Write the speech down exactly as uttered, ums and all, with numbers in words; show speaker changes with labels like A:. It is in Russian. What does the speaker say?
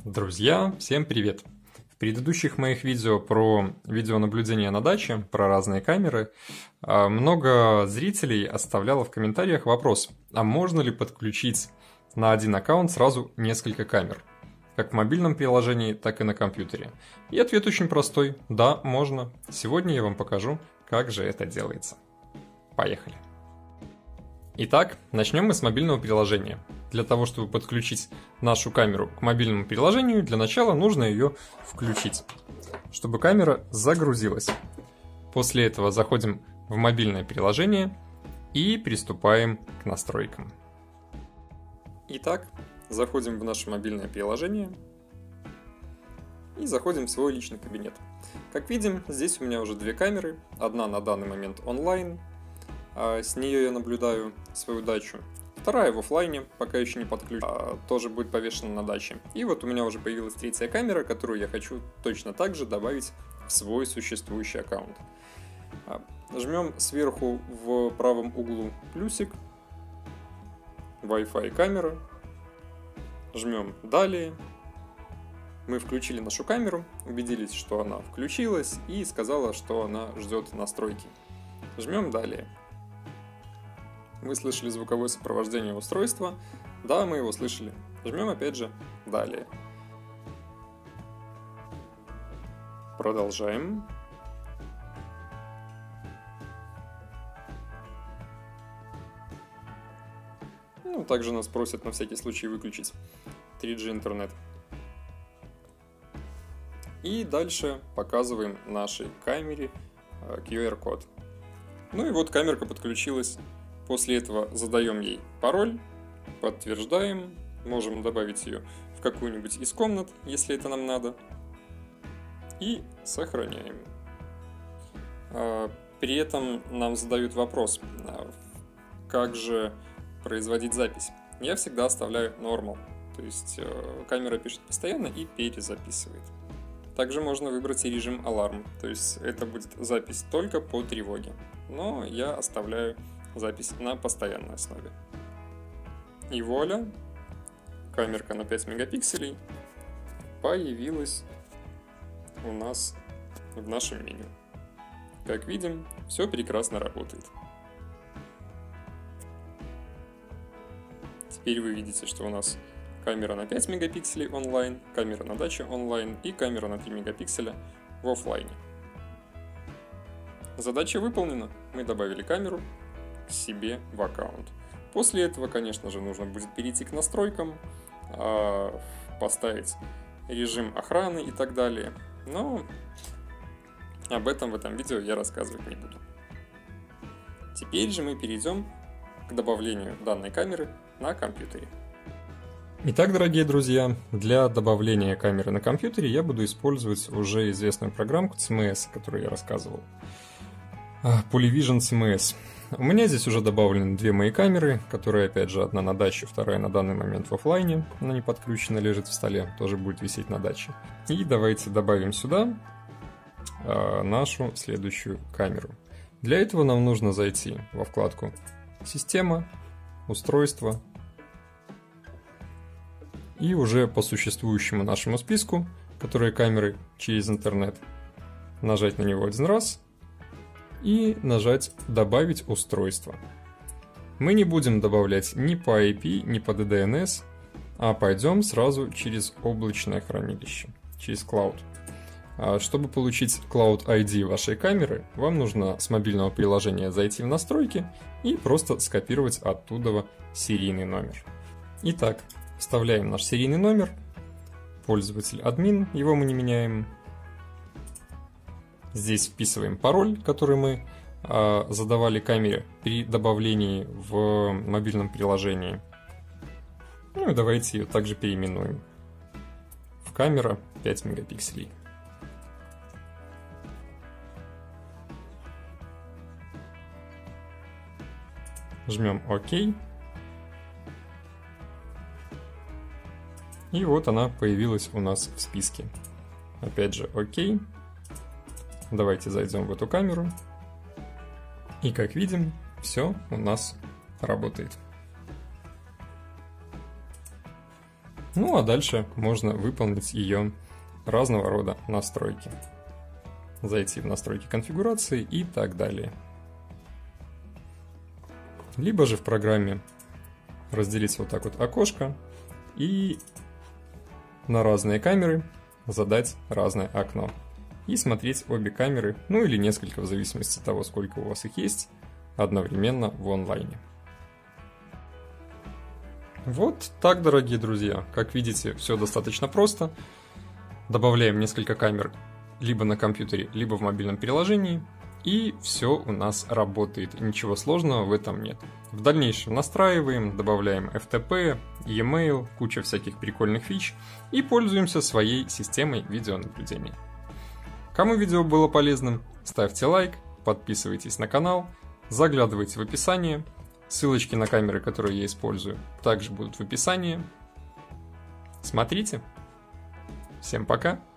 A: Друзья, всем привет! В предыдущих моих видео про видеонаблюдение на даче, про разные камеры, много зрителей оставляло в комментариях вопрос, а можно ли подключить на один аккаунт сразу несколько камер, как в мобильном приложении, так и на компьютере? И ответ очень простой – да, можно. Сегодня я вам покажу, как же это делается. Поехали! Итак, начнем мы с мобильного приложения. Для того, чтобы подключить нашу камеру к мобильному приложению, для начала нужно ее включить, чтобы камера загрузилась. После этого заходим в мобильное приложение и приступаем к настройкам. Итак, заходим в наше мобильное приложение и заходим в свой личный кабинет. Как видим, здесь у меня уже две камеры, одна на данный момент онлайн, с нее я наблюдаю свою дачу. Вторая в офлайне, пока еще не подключена, а тоже будет повешена на даче. И вот у меня уже появилась третья камера, которую я хочу точно так же добавить в свой существующий аккаунт. Жмем сверху в правом углу плюсик, Wi-Fi камера, жмем далее. Мы включили нашу камеру, убедились, что она включилась и сказала, что она ждет настройки. Жмем далее. Мы слышали звуковое сопровождение устройства. Да, мы его слышали. Жмем опять же далее. Продолжаем. Ну, также нас просят на всякий случай выключить три джи интернет. И дальше показываем нашей камере ку ар код. Ну и вот камерка подключилась. После этого задаем ей пароль, подтверждаем, можем добавить ее в какую-нибудь из комнат, если это нам надо, и сохраняем. При этом нам задают вопрос, как же производить запись. Я всегда оставляю normal, то есть камера пишет постоянно и перезаписывает. Также можно выбрать и режим аларм, то есть это будет запись только по тревоге, но я оставляю запись на постоянной основе. И вуаля, камерка на пять мегапикселей появилась у нас в нашем меню. Как видим, все прекрасно работает. Теперь вы видите, что у нас камера на пять мегапикселей онлайн, камера на даче онлайн и камера на три мегапикселя в офлайне. Задача выполнена. Мы добавили камеру к себе в аккаунт. После этого, конечно же, нужно будет перейти к настройкам, поставить режим охраны и так далее. Но об этом в этом видео я рассказывать не буду. Теперь же мы перейдем к добавлению данной камеры на компьютере. Итак, дорогие друзья, для добавления камеры на компьютере я буду использовать уже известную программку си эм эс, о которой я рассказывал. Polyvision си эм эс. У меня здесь уже добавлены две мои камеры, которые, опять же, одна на даче, вторая на данный момент в офлайне. Она не подключена, лежит в столе, тоже будет висеть на даче. И давайте добавим сюда э, нашу следующую камеру. Для этого нам нужно зайти во вкладку «Система», «Устройства». И уже по существующему нашему списку, которые камеры через интернет, нажать на него один раз и нажать «Добавить устройство». Мы не будем добавлять ни по ай пи, ни по ди ди эн эс, а пойдем сразу через облачное хранилище, через Cloud. Чтобы получить Cloud ай ди вашей камеры, вам нужно с мобильного приложения зайти в настройки и просто скопировать оттуда серийный номер. Итак, вставляем наш серийный номер, пользователь админ, его мы не меняем. Здесь вписываем пароль, который мы э, задавали камере при добавлении в мобильном приложении. Ну и давайте ее также переименуем в камера пять мегапикселей. Жмем ОК. И вот она появилась у нас в списке. Опять же ОК. Давайте зайдем в эту камеру. И как видим, все у нас работает. Ну а дальше можно выполнить ее разного рода настройки. Зайти в настройки конфигурации и так далее. Либо же в программе разделить вот так вот окошко и на разные камеры задать разное окно. И смотреть обе камеры, ну или несколько, в зависимости от того, сколько у вас их есть, одновременно в онлайне. Вот так, дорогие друзья. Как видите, все достаточно просто. Добавляем несколько камер либо на компьютере, либо в мобильном приложении, и все у нас работает. Ничего сложного в этом нет. В дальнейшем настраиваем, добавляем эф ти пи, e-mail, куча всяких прикольных фич и пользуемся своей системой видеонаблюдения. Кому видео было полезным, ставьте лайк, подписывайтесь на канал, заглядывайте в описание. Ссылочки на камеры, которые я использую, также будут в описании. Смотрите. Всем пока!